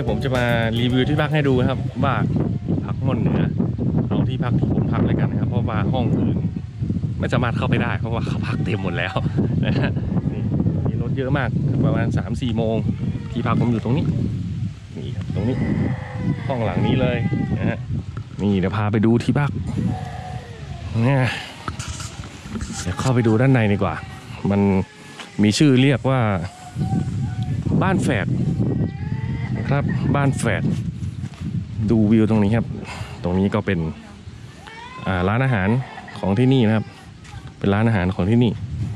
ดี๋ยวผมจะมารีวิวที่พักให้ดูนะครับว่าพักม่อนเหนือเอาที่พักที่ผมพักเลยกันนะครับเพราะว่าห้องอื่นไม่สามารถเข้าไปได้เพราะว่าเขาพักเต็มหมดแล้วนะฮะนี่มีรถเยอะมากประมาณ 3-4 โมงที่พักผมอยู่ตรงนี้นี่ครับตรงนี้ห้องหลังนี้เลยนะฮะนี่เดี๋ยวพาไปดูที่พักเนี่ยเดี๋ยวเข้าไปดูด้านในดีกว่ามันมีชื่อเรียกว่าบ้านแฝดนะครับบ้านแฝดดูวิวตรงนี้ครับตรงนี้ก็เป็นร้านอาหารของที่นี่นะครับเป็นร้านอาหารของที่นี่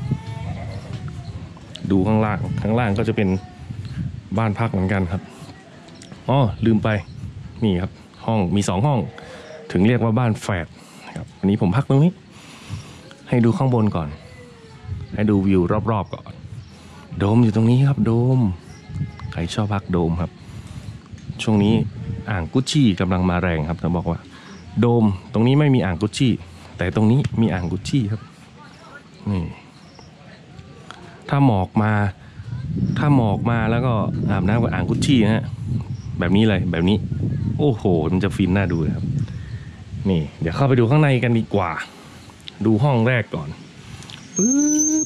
ดูข้างล่างก็จะเป็นบ้านพักเหมือนกันครับอ๋อลืมไปนี่ครับห้องมี2ห้องถึงเรียกว่าบ้านแฝดครับวันนี้ผมพักตรงนี้ให้ดูข้างบนก่อนให้ดูวิวรอบๆก่อนโดมอยู่ตรงนี้ครับโดมใครชอบพักโดมครับช่วงนี้อ่างกุชชี่กำลังมาแรงครับจะบอกว่าโดมตรงนี้ไม่มีอ่างกุชชี่แต่ตรงนี้มีอ่างกุชชี่ครับนี่ถ้าหมอกมาแล้วก็อาบน้ำกับอ่างกุชชี่ฮะแบบนี้เลยแบบนี้โอ้โหมันจะฟินน่าดูเลยครับนี่เดี๋ยวเข้าไปดูข้างในกันดีกว่าดูห้องแรกก่อนปึ๊บ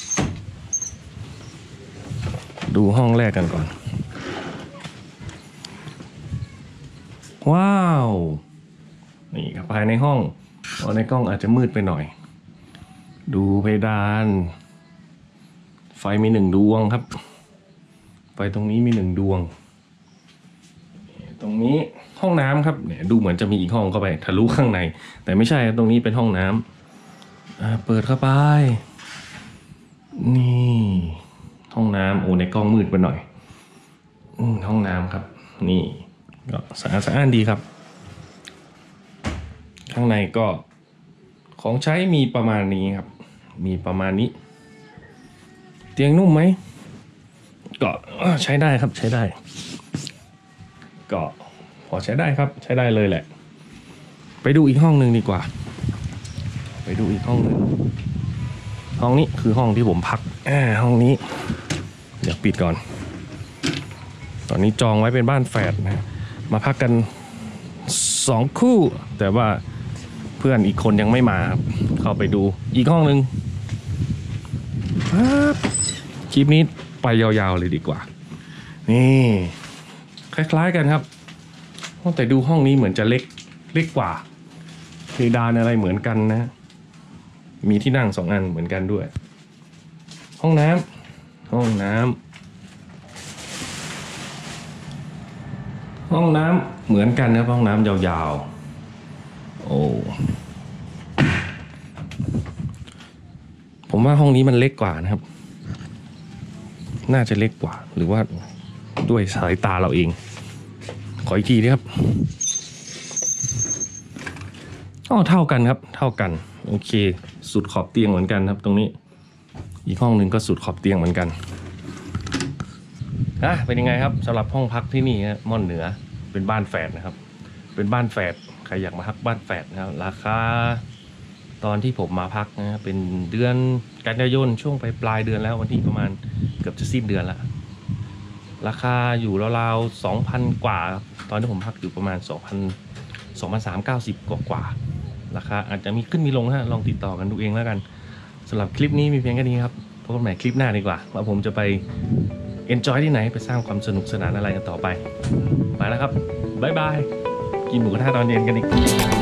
ดูห้องแรกกันก่อนว้าวนี่ครับภายในห้องในกล้องอาจจะมืดไปหน่อยดูเพดานไฟมี1 ดวงครับไฟตรงนี้มี1 ดวงตรงนี้ห้องน้ำครับเนี่ยดูเหมือนจะมีอีกห้องเข้าไปทะลุข้างในแต่ไม่ใช่ตรงนี้เป็นห้องน้ำเปิดเข้าไปนี่ห้องน้ำโอ้ในกล้องมืดไปหน่อยห้องน้ำครับนี่ก็สะอาดดีครับข้างในก็ของใช้มีประมาณนี้ครับมีประมาณนี้เตียงนุ่มไหมก็ใช้ได้ครับใช้ได้ก็พอใช้ได้ครับใช้ได้เลยแหละไปดูอีกห้องหนึ่งดีกว่าไปดูอีกห้องหนึ่งห้องนี้คือห้องที่ผมพักห้องนี้เดี๋ยวปิดก่อนตอนนี้จองไว้เป็นบ้านแฝดนะมาพักกัน2 คู่แต่ว่าเพื่อนอีกคนยังไม่มาครับเข้าไปดูอีกห้องหนึ่งคลิปนี้ไปยาวๆเลยดีกว่านี่คล้ายๆกันครับแต่ดูห้องนี้เหมือนจะเล็กกว่าเพดานอะไรเหมือนกันนะมีที่นั่ง2 อันเหมือนกันด้วยห้องน้ำเหมือนกันนะห้องน้ำยาวๆโอ้ผมว่าห้องนี้มันเล็กกว่านะครับน่าจะเล็กกว่าหรือว่าด้วยสายตาเราเองขออีกทีนะครับเท่ากันครับเท่ากันโอเคสุดขอบเตียงเหมือนกันครับตรงนี้อีกห้องหนึ่งก็สุดขอบเตียงเหมือนกันเป็นยังไงครับสำหรับห้องพักที่นี่ม่อนเหนือเป็นบ้านแฝดนะครับเป็นบ้านแฝดใครอยากมาพักบ้านแฝดนะครับราคาตอนที่ผมมาพักนะเป็นเดือนกันยายนช่วงปลายเดือนแล้ววันที่ประมาณเกือบจะสิ้นเดือนแล้วราคาอยู่ราวๆ 2,000 กว่าตอนที่ผมพักอยู่ประมาณ 2,390 กว่าราคาอาจจะมีขึ้นมีลงฮะลองติดต่อกันดูเองแล้วกันสำหรับคลิปนี้มีเพียงแค่นี้ครับพบกันใหม่คลิปหน้าดีกว่าว่าผมจะไป enjoy ที่ไหนไปสร้างความสนุกสนานอะไรกันต่อไปแล้วครับบ๊ายบายกินหมูกระทะตอนเย็นกันอีก